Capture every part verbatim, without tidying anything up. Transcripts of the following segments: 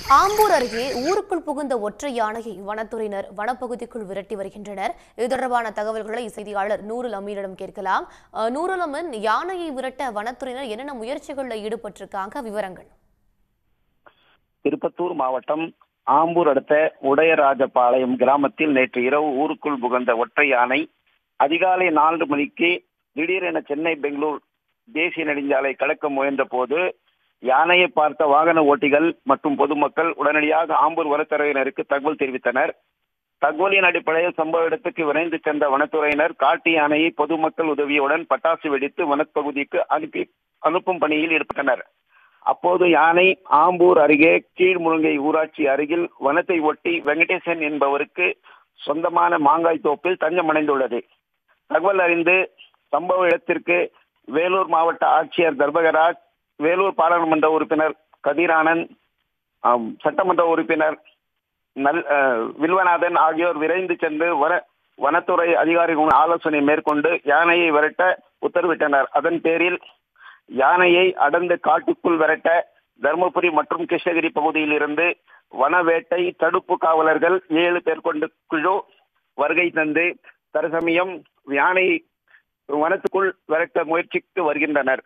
ஆம்பூர் அருகே ஊருக்குள் புகுந்த ஒற்றை யானையை வனத்துறையினர் வனப்பகுதிக்குள் விரட்டி வருகின்றனர். இது தொடர்பான தகவல்களை செய்தியாளர் நூருல் அமீனிடம் கேட்கலாம். நூருல் அமீன், யானையை விரட்ட வனத்துறையினர் என்னென்ன முயற்சிகளில் ஈடுபட்டிருக்காங்க, விவரங்கள்? திருப்பத்தூர் மாவட்டம் ஆம்பூர் அடுத்த உடையராஜபாளையம் கிராமத்தில் நேற்று இரவு ஊருக்குள் புகுந்த ஒற்றை யானை அதிகாலை நான்கு மணிக்கு திடீரென சென்னை பெங்களூர் தேசிய நெடுஞ்சாலை கடக்க முயன்ற போது யானையை பார்த்த வாகன ஓட்டிகள் மற்றும் பொதுமக்கள் உடனடியாக ஆம்பூர் வனத்துறையினருக்கு தகவல் தெரிவித்தனர். தகவலின் அடிப்படையில் சம்பவ இடத்துக்கு விரைந்து சென்ற வனத்துறையினர் காட்டு யானையை பொதுமக்கள் உதவியுடன் பட்டாசு வெடித்து வனப்பகுதிக்கு அனுப்பி அனுப்பும் பணியில் ஈடுபட்டனர். அப்போது யானை ஆம்பூர் அருகே கீழ்முருங்கை ஊராட்சி அருகில் வனத்தை ஒட்டி வெங்கடேசன் என்பவருக்கு சொந்தமான மாங்காய் தோப்பில் தஞ்சமடைந்துள்ளது. தகவல் அறிந்து சம்பவ இடத்திற்கு வேலூர் மாவட்ட ஆட்சியர் தர்பகராஜ், வேலூர் பாராளுமன்ற உறுப்பினர் கதிரானந்த், சட்டமன்ற உறுப்பினர் நல் வில்வநாதன் ஆகியோர் விரைந்து சென்று வன வனத்துறை அதிகாரிகளுடன் ஆலோசனை மேற்கொண்டு யானையை விரட்ட உத்தரவிட்டனர். அதன் பேரில் யானையை அடர்ந்த காட்டுக்குள் விரட்ட தருமபுரி மற்றும் கிருஷ்ணகிரி பகுதியில் இருந்து வனவேட்டை தடுப்பு காவலர்கள் ஏழு பேர் கொண்ட குழு வருகை தந்து தற்சமயம் யானையை வனத்துக்குள் விரட்ட முயற்சித்து வருகின்றனர்.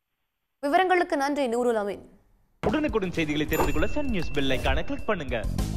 விவரங்களுக்கு நன்றி நூருல் அமீன். உடனுக்குடன் செய்திகளை தெரிந்து கொள்ள சன் நியூஸ் பெல் ஐகானை கிளிக் பண்ணுங்க.